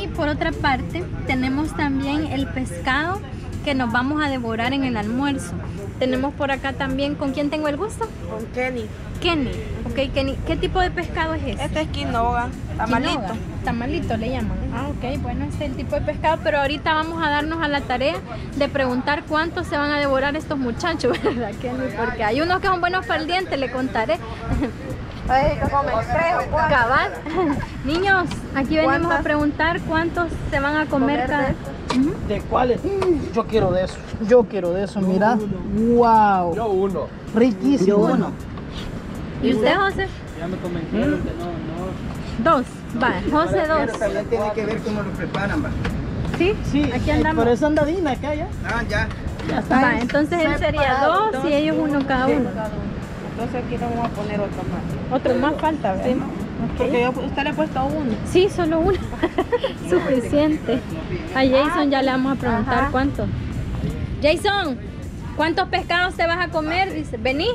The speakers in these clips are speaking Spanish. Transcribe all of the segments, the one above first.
Y por otra parte, tenemos también el pescado que nos vamos a devorar en el almuerzo. Tenemos por acá también, ¿con quién tengo el gusto? Con Kenny. Kenny. Ok, Kenny. ¿Qué tipo de pescado es ese? Este es quinoa, tamalito. Quinoa, tamalito le llaman. Ah, ok, bueno, este es el tipo de pescado, pero ahorita vamos a darnos a la tarea de preguntar cuántos se van a devorar estos muchachos, ¿verdad, Kenny? Porque hay unos que son buenos para el diente, le contaré. Ay, que comen 3 o 4. Cabal. Niños, aquí venimos a preguntar cuántos se van a comer cada... ¿De cuáles? Yo quiero de eso. Yo quiero de eso, mira. Wow. Yo uno. Riquísimo. Yo uno. ¿Y usted, José? Ya me comentaron que no. Dos. Va, José, dos. Pero también tiene que ver cómo lo preparan, ¿va? ¿Sí? Sí, Aquí andamos. por eso andadina acá ya. Ah, ya. Ya está. Va, entonces él sería dos y ellos uno cada uno. Entonces aquí le vamos a poner otro más. Otro más falta, ¿verdad? Sí, porque yo, usted le ha puesto uno. Sí, solo uno. Suficiente. A Jason ya le vamos a preguntar Ajá. cuánto. Jason, ¿cuántos pescados te vas a comer? Dice, vení.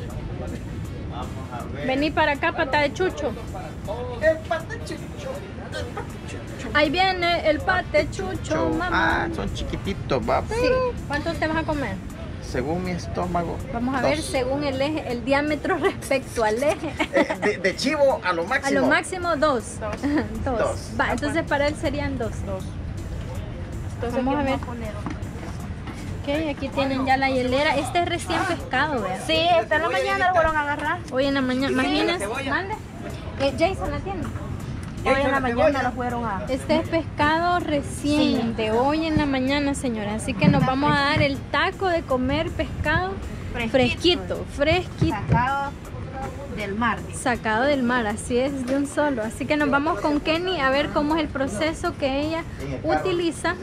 Vení para acá, pata de chucho. El pate chucho. Ahí viene el pate chucho, mamá. Ah, son chiquititos, va. Sí. ¿Cuántos te vas a comer? Según mi estómago. Vamos a dos. ver según el eje, el diámetro respecto al eje. De chivo a lo A máximo. lo máximo dos. Dos. Dos. Va, entonces para él serían dos. Entonces Vamos a ver. poner otro. Ok, aquí tienen ya la hielera. Este es recién pescado, ¿verdad? Sí, esta en la mañana lo fueron a agarrar. Hoy en la mañana, imagínense. cebolla. Mande. Jason, ¿la tiene? Hoy en la mañana lo fueron a... Este es pescado recién, de hoy en la mañana, señora. Así que nos vamos a dar el taco de comer pescado fresquito. Sacado del mar. Sacado del mar, así es, de un solo. Así que nos vamos con Kenny a ver cómo es el proceso que ella utiliza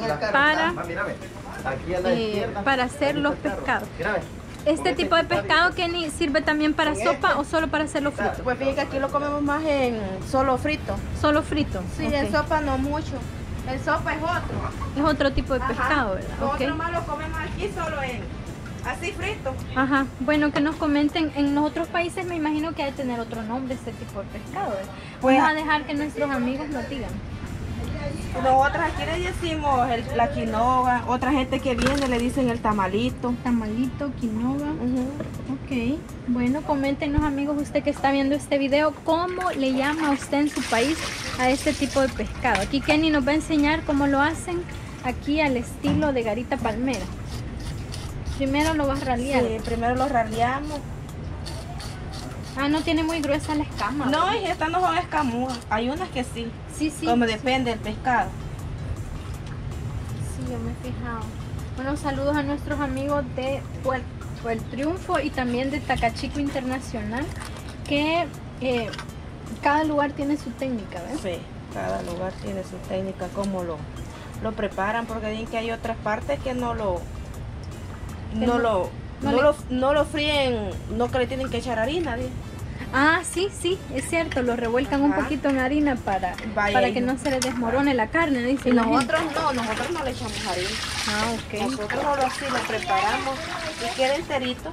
para hacer los pescados. Este tipo de pescado, Kenny, ¿sirve también para sopa o solo para hacerlo frito? Pues fíjate que aquí lo comemos más en solo frito. Solo frito. Sí, Ok. en sopa no mucho. En sopa es otro. Es otro tipo de Ajá. pescado, ¿verdad? Nosotros Ok. más lo comemos aquí solo en así frito. Ajá, bueno, que nos comenten. En los otros países me imagino que hay que tener otro nombre este tipo de pescado, ¿verdad? Pues, Vamos a dejar que nuestros amigos nos digan. Nosotros aquí le decimos la quinoa. Otra gente que viene le dicen el tamalito. Tamalito, quinoa. Ok, bueno, coméntenos, amigos, usted que está viendo este video, ¿cómo le llama a usted en su país a este tipo de pescado? Aquí Kenny nos va a enseñar cómo lo hacen aquí al estilo de garita palmera. Primero lo vas a ralear. Sí, primero lo raleamos. Ah, no tiene muy gruesa la escama. No, ¿verdad? y estas no son escamudas. Hay unas que sí. Sí, sí. Como depende del pescado. Sí, yo me he fijado. Bueno, saludos a nuestros amigos de Puerto El Triunfo y también de Tacachico Internacional, que cada lugar tiene su técnica, ¿ves? Sí, cada lugar tiene su técnica, cómo lo preparan, porque dicen que hay otras partes que no lo fríen, no que le tienen que echar harina. ¿Sí? Ah, sí, sí, es cierto, lo revuelcan un Ajá. poquito en harina para que no se les desmorone la carne, dice Y la gente. nosotros no le echamos harina. Ah, ok. Nosotros solo así lo preparamos y queda enterito.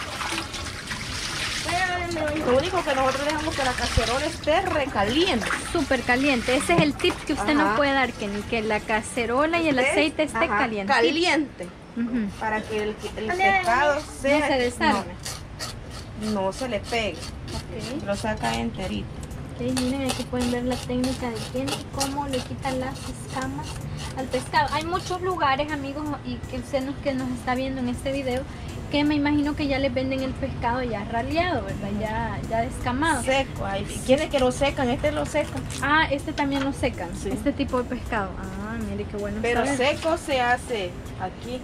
Lo único que nosotros dejamos que la cacerola esté recaliente. Súper caliente, ese es el tip que usted nos Ajá. puede dar, Kenny, que la cacerola y el aceite esté Ajá, caliente. caliente. Ujú. Para que el pescado No se desarme. no se le pegue. Ok. Lo saca enterito. Ok, miren, aquí pueden ver la técnica de Kenny, cómo le quitan las escamas al pescado. Hay muchos lugares, amigos, y que usted que nos está viendo en este video, que me imagino que ya les venden el pescado ya raleado, ¿verdad? Ya descamado. Seco. Hay quienes que lo secan, este lo secan. Ah, este también lo secan, Sí. este tipo de pescado. Ah, mire qué bueno. Pero saber. seco se hace aquí.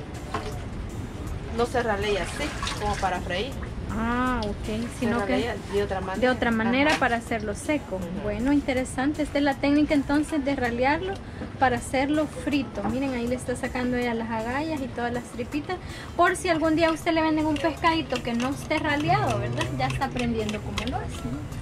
No se ralea así, como para freír. Ah, ok, Se sino que ralea de otra manera. de otra manera Ajá. para hacerlo seco. Ujú. Bueno, interesante. Esta es la técnica entonces de ralearlo para hacerlo frito. Miren, ahí le está sacando ya las agallas y todas las tripitas. Por si algún día a usted le venden un pescadito que no esté raleado, ¿verdad? Ya está aprendiendo cómo lo hace.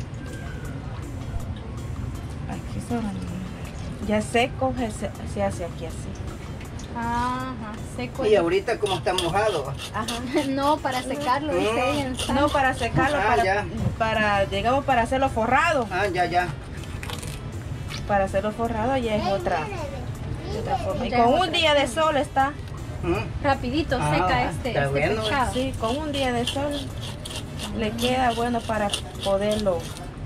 Aquí se ralea. Ya seco se hace aquí así. Ajá, seco. Y ahorita como está mojado. Ajá. No, para secarlo, dice ella en sal. No, para secarlo, Ah, ya. para digamos, para hacerlo forrado. Ah, ya. para hacerlo forrado ya es otra forma. Y con un día de sol está. Rapidito seca este bueno. pescado. Sí, con un día de sol le queda bueno para poderlo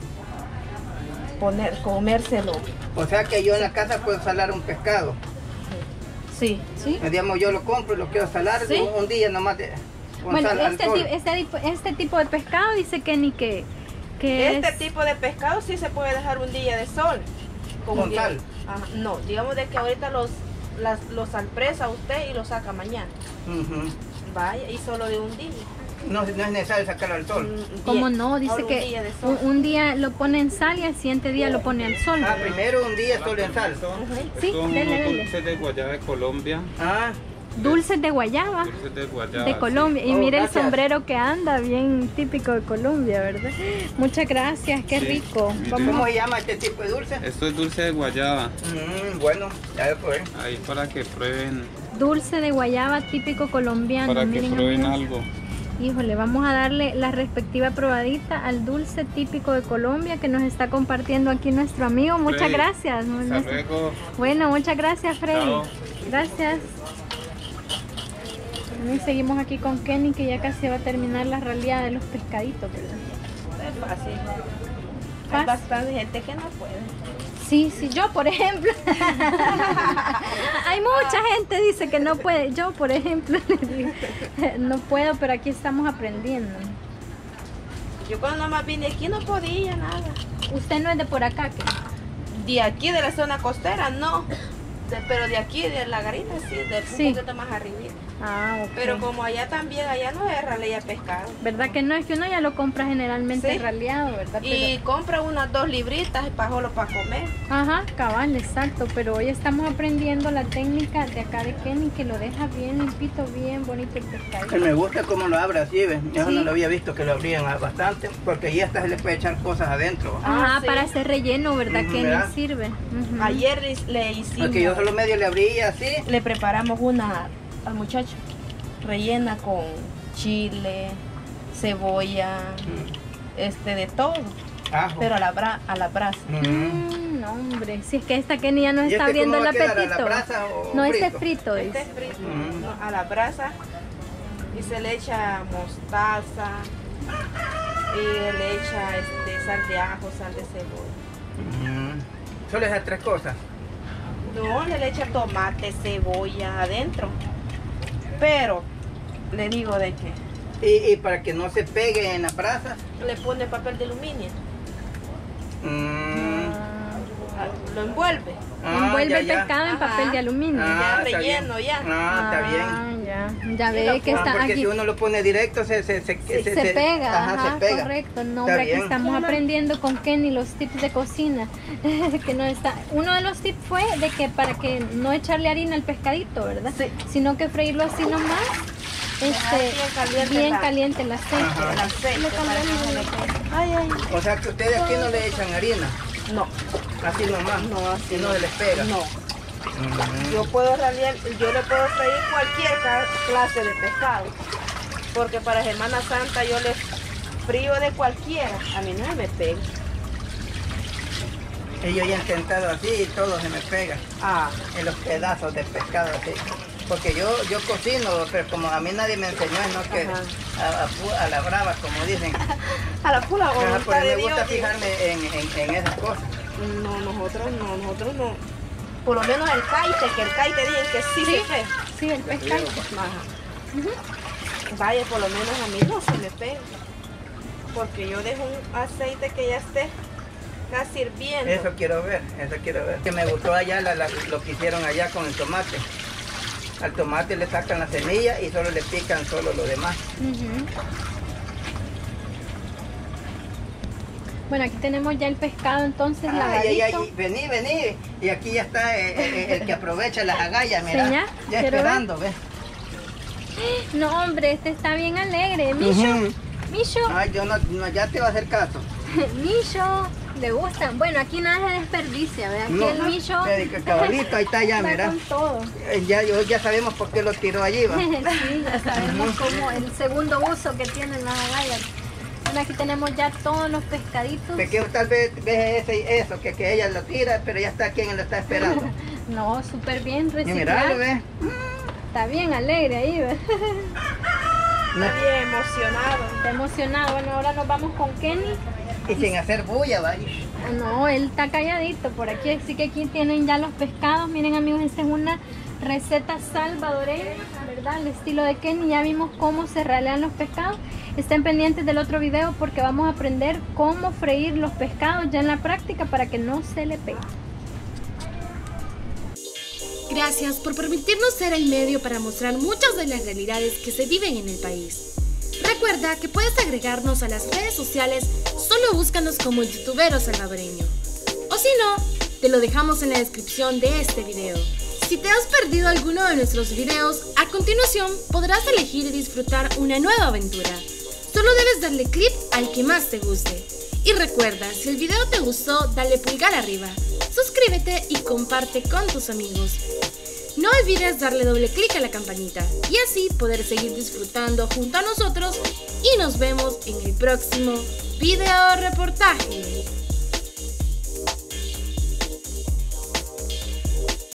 comérselo. O sea que yo en la casa puedo salar un pescado. Sí. Digamos, yo lo compro y lo quiero salar ¿Sí? un día nomás con Bueno, sal al sol. este tipo de pescado dice Kenny que Este tipo de pescado sí se puede dejar un día de sol. ¿Con sal? Ajá, no, digamos de que ahorita los salpresa usted y los saca mañana. Vaya, y solo de un día. No es necesario sacarlo al sol. ¿Cómo Bien, no? Dice solo que un día de sol. un día lo pone en sal y al siguiente día lo pone al sol. Ah, primero un día solo en sal. Sí, Son dele, unos dele. dulces de guayaba de Colombia. Ah, Dulces de guayaba Dulces de guayaba. de Colombia. Y Oh, mire gracias. el sombrero que anda, bien típico de Colombia, ¿verdad? Muchas gracias, qué Sí, rico. mire. ¿cómo Vamos. se llama este tipo de dulce? Esto es dulce de guayaba. Bueno, ya lo probé. Ahí para que prueben, Dulce de guayaba típico colombiano. para que Miren, prueben amigos. algo. Híjole, vamos a darle la respectiva probadita al dulce típico de Colombia que nos está compartiendo aquí nuestro amigo. Muchas Freddy, gracias. Hasta luego. Bueno, muchas gracias, Freddy. Chao. Gracias. Y seguimos aquí con Kenny, que ya casi va a terminar la realidad de los pescaditos, ¿verdad? Es fácil. Fácil. Hay bastante gente que no puede. Sí, yo por ejemplo. Hay mucha gente dice que no puede. Yo por ejemplo no puedo, pero aquí estamos aprendiendo. Yo cuando nomás vine aquí no podía nada. Usted no es de por acá, ¿qué? De aquí de la zona costera no. Pero de aquí de la garita sí, Sí. un poquito más arriba. Ah, ok. Pero como allá también, allá no es raleía pescado. ¿Verdad que no? Es que uno ya lo compra generalmente Sí. raleado, ¿verdad? Y compra unas 2 libritas para solo para comer. Ajá, cabal, exacto. Pero hoy estamos aprendiendo la técnica de acá de Kenny, que lo deja bien limpito, bien bonito el pescado. Me gusta cómo lo abre así, ¿ves? Yo Sí. no lo había visto que lo abrían bastante, porque ya hasta se le puede echar cosas adentro. Ajá, sí. para hacer relleno, ¿verdad? Ujú, Kenny ¿verdad? sirve. Ujú. Ayer le hicimos, Porque yo solo medio le abría así. le preparamos una al muchacho, rellena con chile, cebolla, de todo, Ajo. pero a la brasa. No, hombre, si es que esta Kenny ya nos ¿Y está este abriendo cómo el va a quedar, a la apetito. brasa o No, este es frito? frito. Este dice. es frito, ¿no? A la brasa, y se le echa mostaza y le echa sal de ajo, sal de cebolla. Solo esas 3 cosas. No, le echa tomate, cebolla adentro, pero le digo de que Y para que no se pegue en la brasa. le pone papel de aluminio, lo envuelve. Envuelve el ya. pescado en Ajá. papel de aluminio. Ya está relleno, bien. ya. Está bien. Ya Y ve lo que está Porque aquí. si uno lo pone directo se Pega, ajá, se pega. correcto. No, Está hombre, aquí bien. estamos aprendiendo con Kenny los tips de cocina. Que no está. Uno de los tips fue de que para que no echarle harina al pescadito, ¿verdad? Sí. Sino que freírlo así nomás. Bien caliente el aceite. Ajá. El aceite para que no le quede. Ay, ay. O sea que ustedes aquí no le echan harina, No, así nomás. No, así y no se les pega. no. Yo le puedo freír cualquier clase de pescado, porque para Semana Santa yo le frío de cualquiera, a mí no me pega. Y yo ya he intentado así y todo se me pega en los pedazos de pescado así. Porque yo cocino, pero como a mí nadie me enseñó, ¿no? Que a la brava, como dicen. A la pura Ajá, voluntad porque de me Dios. gusta fijarme en esas cosas. No, nosotros no. Por lo menos el caite, que el caite dicen que sí se pega. Sí, el pescado. Ajá. Vaya, por lo menos a mí no se me pega. Porque yo dejo un aceite que ya esté casi hirviendo. Eso quiero ver. Que me gustó allá lo que hicieron allá con el tomate. Al tomate le sacan la semilla y solo le pican solo lo demás. Bueno, aquí tenemos ya el pescado entonces lavadito. Vení. Y aquí ya está el que aprovecha las agallas, mira. Sí, ya quiero esperando, ¿ves? No, hombre, este está bien alegre. Misho, Misho, Ay, ya te va a hacer caso. Misho, le gustan. Bueno, aquí nada se desperdicia, ¿ve? Aquí el Misho Cabalito, ahí está ya, está mira. con todo. Ya sabemos por qué lo tiró allí, va. Sí, ya sabemos cómo el segundo uso que tienen las agallas. Bueno, aquí tenemos ya todos los pescaditos. Pequeño, tal vez ves eso, que ella lo tira, pero ya está quien lo está esperando. No, súper bien Y reciclado. miralo, ¿ves? Está bien alegre ahí, ¿ves? Está bien emocionado. Está emocionado. Bueno, ahora nos vamos con Kenny. Y sin hacer bulla, vaya. No, él está calladito por aquí, así que aquí tienen ya los pescados. Miren, amigos, esta es una receta salvadoreña, ¿verdad? Al estilo de Kenny. Ya vimos cómo se ralean los pescados. Estén pendientes del otro video porque vamos a aprender cómo freír los pescados ya en la práctica para que no se le pegue. Gracias por permitirnos ser el medio para mostrar muchas de las realidades que se viven en el país. Recuerda que puedes agregarnos a las redes sociales, solo búscanos como el youtubero salvadoreño. O si no, te lo dejamos en la descripción de este video. Si te has perdido alguno de nuestros videos, a continuación podrás elegir y disfrutar una nueva aventura. Solo debes darle clic al que más te guste. Y recuerda, si el video te gustó, dale pulgar arriba, suscríbete y comparte con tus amigos. No olvides darle doble clic a la campanita y así poder seguir disfrutando junto a nosotros y nos vemos en el próximo video reportaje.